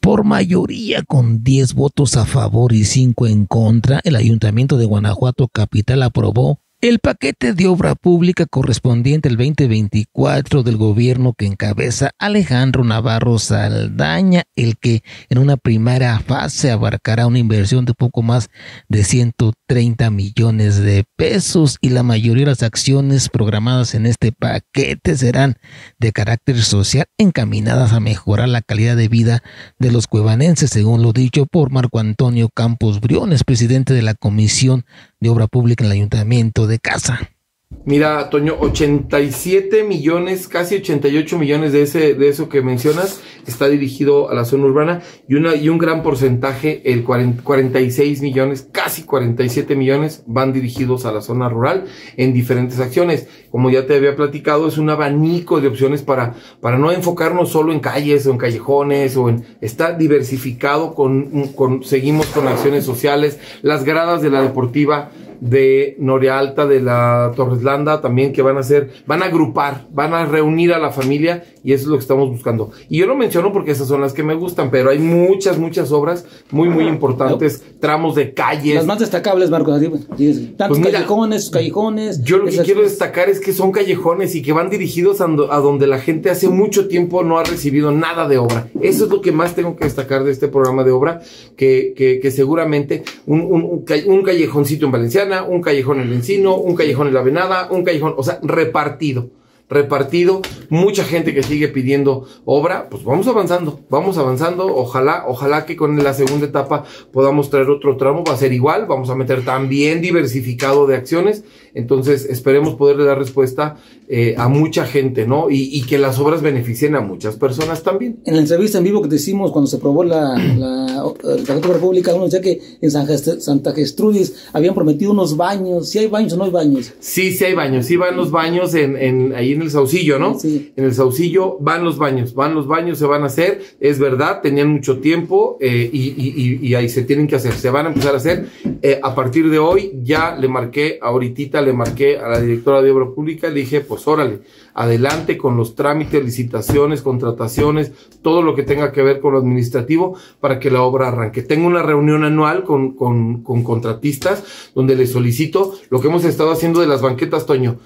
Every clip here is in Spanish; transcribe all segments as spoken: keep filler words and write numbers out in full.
Por mayoría, con diez votos a favor y cinco en contra, el Ayuntamiento de Guanajuato Capital aprobó el paquete de obra pública correspondiente al veinte veinticuatro del gobierno que encabeza Alejandro Navarro Saldaña, el que en una primera fase abarcará una inversión de poco más de ciento treinta millones de pesos, y la mayoría de las acciones programadas en este paquete serán de carácter social, encaminadas a mejorar la calidad de vida de los cuevanenses, según lo dicho por Marco Antonio Campos Briones, presidente de la Comisión de Obra Pública en el Ayuntamiento de Casa. Mira, Toño, ochenta y siete millones, casi ochenta y ocho millones de ese de eso que mencionas está dirigido a la zona urbana, y una y un gran porcentaje, el cuarenta y seis millones, casi cuarenta y siete millones van dirigidos a la zona rural en diferentes acciones. Como ya te había platicado, es un abanico de opciones para para no enfocarnos solo en calles o en callejones o en está diversificado con con seguimos con acciones sociales, las gradas de la deportiva de Noria Alta, de la Torreslanda también, que van a hacer, van a agrupar, van a reunir a la familia, y eso es lo que estamos buscando. Y yo lo menciono porque esas son las que me gustan, pero hay muchas, muchas obras muy, muy importantes, tramos de calles. Las más destacables, Marcos, tantos pues callejones, callejones. Yo lo que quiero cosas. destacar es que son callejones y que van dirigidos a, a donde la gente hace mucho tiempo no ha recibido nada de obra. Eso es lo que más tengo que destacar de este programa de obra, que, que, que seguramente un, un, un callejoncito en Valenciana, un callejón en el Encino, un callejón en la Venada, un callejón, o sea, repartido, repartido, mucha gente que sigue pidiendo obra. Pues vamos avanzando, vamos avanzando, ojalá, ojalá que con la segunda etapa podamos traer otro tramo, va a ser igual, vamos a meter también diversificado de acciones, entonces esperemos poderle dar respuesta eh, a mucha gente, ¿no? Y, y que las obras beneficien a muchas personas también. En la entrevista en vivo que te hicimos cuando se aprobó la, la, la obra pública, uno decía que en San Gest Santa Gestrudis habían prometido unos baños. ¿Sí hay baños o no hay baños? Sí, sí hay baños, sí van los baños en, en ahí en el Saucillo, ¿no? Sí. En el Saucillo van los baños, van los baños, se van a hacer, es verdad, tenían mucho tiempo eh, y, y, y, y ahí se tienen que hacer, se van a empezar a hacer. Eh, a partir de hoy ya le marqué, ahorita le marqué a la directora de Obra Pública, le dije, pues órale, adelante con los trámites, licitaciones, contrataciones, todo lo que tenga que ver con lo administrativo para que la obra arranque. Tengo una reunión anual con, con, con contratistas donde les solicito lo que hemos estado haciendo de las banquetas, Toño.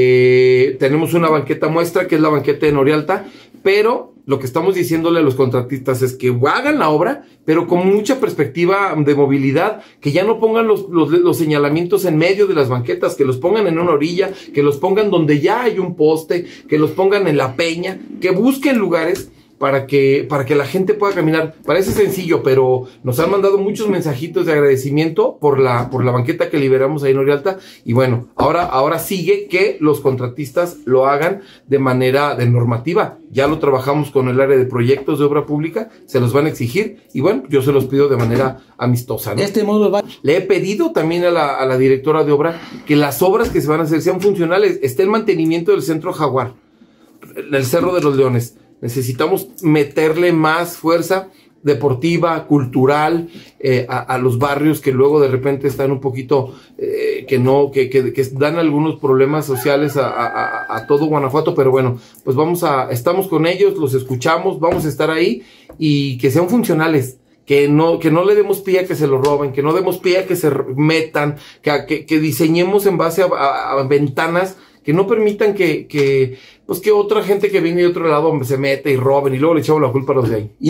Eh, tenemos una banqueta muestra que es la banqueta de Noria Alta, pero lo que estamos diciéndole a los contratistas es que hagan la obra, pero con mucha perspectiva de movilidad, que ya no pongan los, los, los señalamientos en medio de las banquetas, que los pongan en una orilla, que los pongan donde ya hay un poste, que los pongan en la peña, que busquen lugares para que, para que la gente pueda caminar. Parece sencillo, pero nos han mandado muchos mensajitos de agradecimiento por la, por la banqueta que liberamos ahí en Noria Alta, y bueno, ahora, ahora sigue que los contratistas lo hagan de manera de normativa. Ya lo trabajamos con el área de proyectos de obra pública, se los van a exigir, y bueno, yo se los pido de manera amistosa, ¿no? Este modo va... Le he pedido también a la, a la directora de obra que las obras que se van a hacer sean funcionales. Está el mantenimiento del Centro Jaguar, el Cerro de los Leones. Necesitamos meterle más fuerza deportiva, cultural, eh, a, a los barrios que luego de repente están un poquito, eh, que no, que, que, que dan algunos problemas sociales a, a, a todo Guanajuato, pero bueno, pues vamos a, estamos con ellos, los escuchamos, vamos a estar ahí, y que sean funcionales. Que no, que no le demos pie a que se lo roben, que no demos pie a que se metan, que, que, que diseñemos en base a, a, a ventanas que no permitan que, que, pues que otra gente que viene de otro lado se mete y roben, y luego le echamos la culpa a los de ahí.